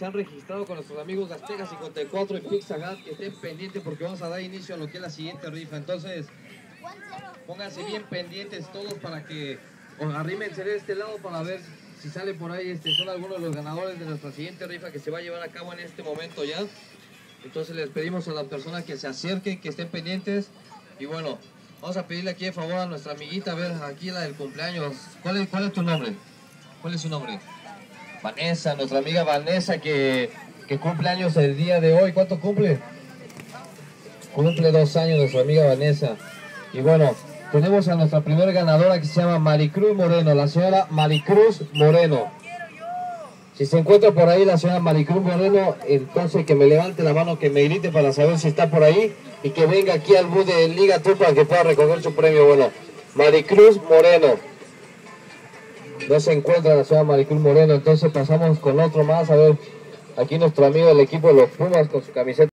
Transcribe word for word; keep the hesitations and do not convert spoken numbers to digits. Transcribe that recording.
Se han registrado con nuestros amigos de Azteca cincuenta y cuatro y Pizza Hut, que estén pendientes porque vamos a dar inicio a lo que es la siguiente rifa. Entonces, pónganse bien pendientes todos para que arrímense de este lado para ver si sale por ahí. Este son algunos de los ganadores de nuestra siguiente rifa que se va a llevar a cabo en este momento ya. Entonces les pedimos a las personas que se acerquen, que estén pendientes. Y bueno, vamos a pedirle aquí de favor a nuestra amiguita, a ver, aquí la del cumpleaños. ¿Cuál es, cuál es tu nombre? ¿Cuál es su nombre? Vanessa, nuestra amiga Vanessa que, que cumple años el día de hoy. ¿Cuánto cumple? Cumple dos años nuestra amiga Vanessa. Y bueno, tenemos a nuestra primera ganadora que se llama Maricruz Moreno, la señora Maricruz Moreno. Si se encuentra por ahí la señora Maricruz Moreno, entonces que me levante la mano, que me grite para saber si está por ahí y que venga aquí al bus de Liga Tour para que pueda recoger su premio. Bueno, Maricruz Moreno. No se encuentra la señora Maricruz Moreno, entonces pasamos con otro más. A ver, aquí nuestro amigo del equipo de los Pumas con su camiseta.